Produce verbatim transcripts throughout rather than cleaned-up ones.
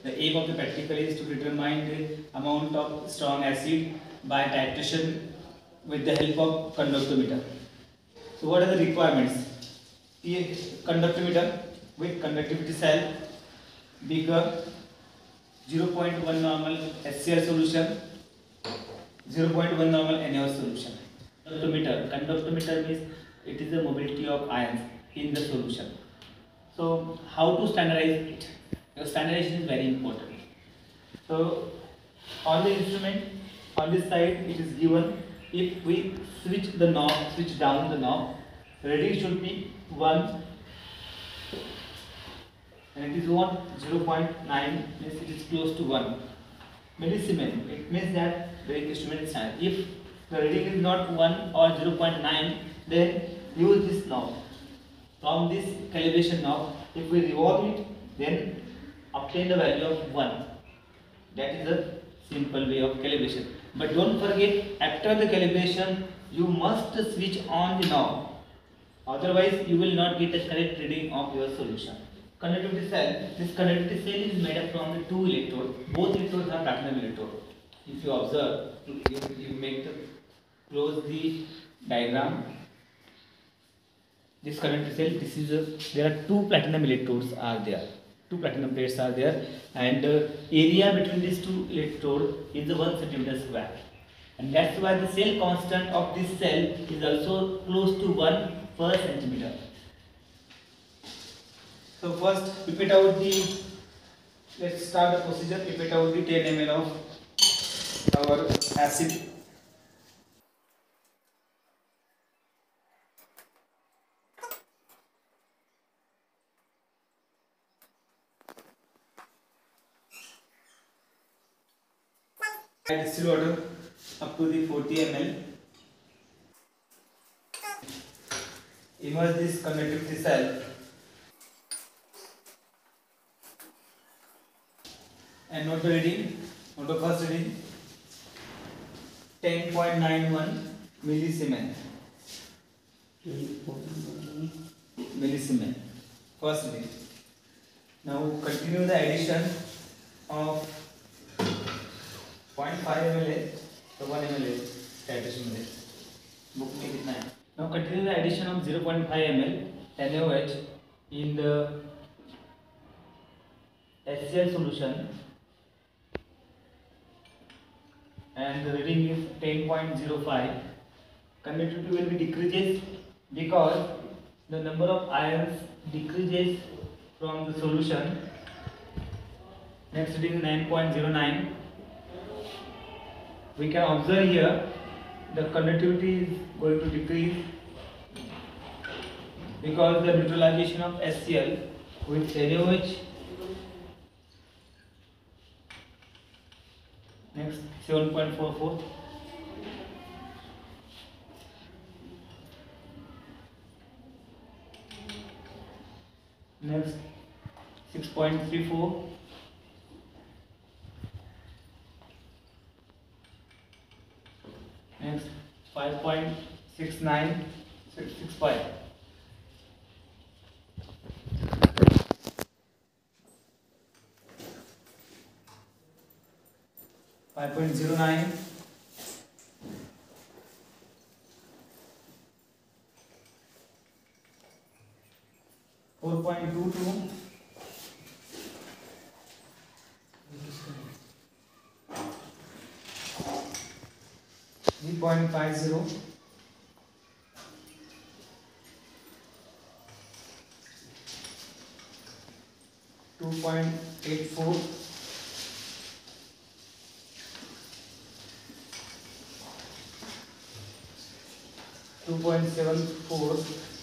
The aim of the practical is to determine the amount of strong acid by titration with the help of conductometer. So what are the requirements? A conductometer with conductivity cell, beaker, zero point one normal HCl solution, zero point one normal NaOH solution. Conductometer. Conductometer means it is the mobility of ions in the solution. So how to standardize it? Because standardization is very important. So on the instrument, on this side it is given, if we switch the knob, switch down the knob, reading should be one, and it is what? zero point nine, means it is close to one millisiemens. It means that the instrument is standard. If the reading is not one or zero point nine, then use this knob. From this calibration knob, if we revolve it, then obtain the value of one. That is a simple way of calibration. But don't forget, after the calibration, you must switch on the knob. Otherwise, you will not get a correct reading of your solution. Conductivity cell. This conductivity cell is made up from the two electrodes. Both electrodes are platinum electrode. If you observe, you, you make the close the diagram. This conductivity cell. This is a, there are two platinum electrodes are there. Two platinum plates are there, and uh, area between these two electrodes is the one centimeter square, and that's why the cell constant of this cell is also close to one per centimeter. So first, pipette out the. Let's start the procedure. Pipette out the ten milliliters of our acid. Add distilled water up to the forty milliliters. Immerse this conductivity cell and note the reading. Note the first reading: ten point nine one millisiemens. Millisiemens. First reading. Now continue the addition of zero point five milliliters to one milliliter titration में book में कितना है? Now continue the addition of zero point five milliliters NaOH in the HCl solution, and the reading is ten point zero five. Conductivity will be decreases because the number of ions decreases from the solution. Next reading nine point zero nine. We can observe here the conductivity is going to decrease because the neutralization of HCl with NaOH. Next seven point four four. Next six point three four. Next five point six nine six six five. five point zero nine. four point two two. three point five zero. two point eight four. two point seven four.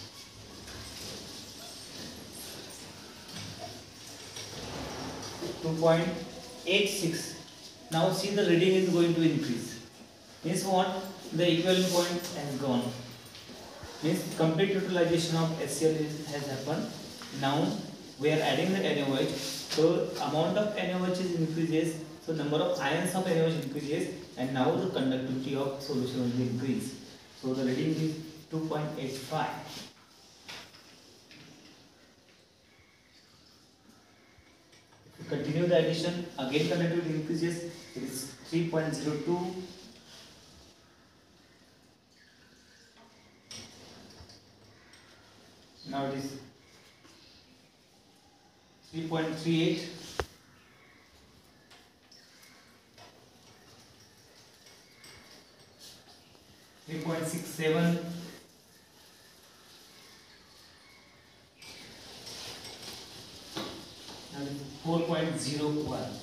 two point eight six. Now see, the reading is going to increase. Means what? The equivalent point has gone. Means complete utilization of HCl is, has happened. Now we are adding the NaOH. So amount of NaOH is increases. So number of ions of NaOH increases, and now the conductivity of solution will be increased. So the reading is two point eight five. continue the addition. Again conductivity increases. It is three point zero two. Now it is three point three eight. three point six seven. four point zero one.